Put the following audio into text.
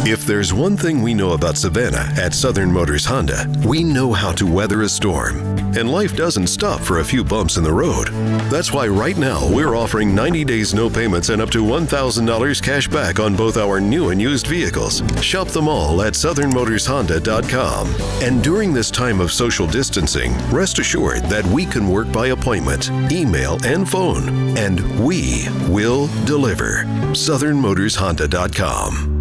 If there's one thing we know about Savannah at Southern Motors Honda, we know how to weather a storm. And life doesn't stop for a few bumps in the road. That's why right now we're offering 90 days no payments and up to $1,000 cash back on both our new and used vehicles. Shop them all at southernmotorshonda.com. And during this time of social distancing, rest assured that we can work by appointment, email, and phone. And we will deliver. southernmotorshonda.com.